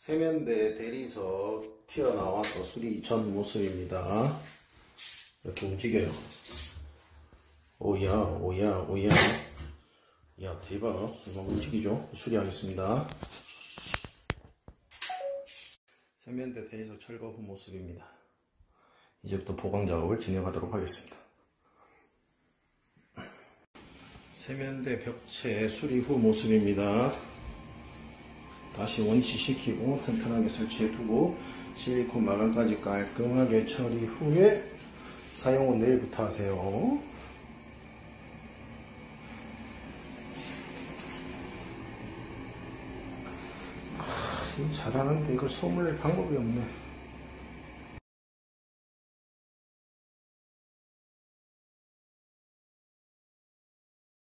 세면대 대리석 튀어나와서 수리 전 모습입니다. 이렇게 움직여요. 오야 오야 오야. 야 대박. 이거 움직이죠. 수리하겠습니다. 세면대 대리석 철거 후 모습입니다. 이제부터 보강 작업을 진행하도록 하겠습니다. 세면대 벽체 수리 후 모습입니다. 다시 원치시키고 튼튼하게 설치해두고 실리콘 마감까지 깔끔하게 처리 후에 사용은 내일부터 하세요. 잘하는데 이걸 소물낼 방법이 없네.